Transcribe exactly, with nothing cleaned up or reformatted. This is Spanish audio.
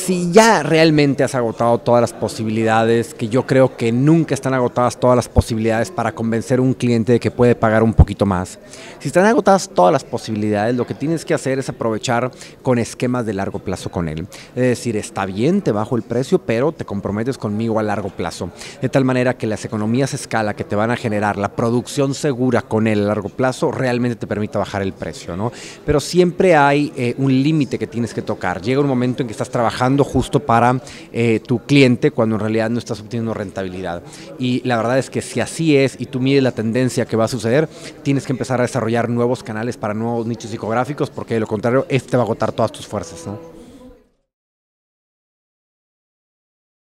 Si ya realmente has agotado todas las posibilidades, que yo creo que nunca están agotadas todas las posibilidades para convencer a un cliente de que puede pagar un poquito más. Si están agotadas todas las posibilidades, lo que tienes que hacer es aprovechar con esquemas de largo plazo con él. Es decir, está bien, te bajo el precio, pero te comprometes conmigo a largo plazo. De tal manera que las economías a escala que te van a generar, la producción segura con él a largo plazo, realmente te permita bajar el precio, ¿no? Pero siempre hay eh, un límite que tienes que tocar. Llega un momento en que estás trabajando justo para eh, tu cliente cuando en realidad no estás obteniendo rentabilidad. Y la verdad es que si así es y tú mides la tendencia que va a suceder, tienes que empezar a desarrollar nuevos canales para nuevos nichos psicográficos, porque de lo contrario, este va a agotar todas tus fuerzas, ¿no?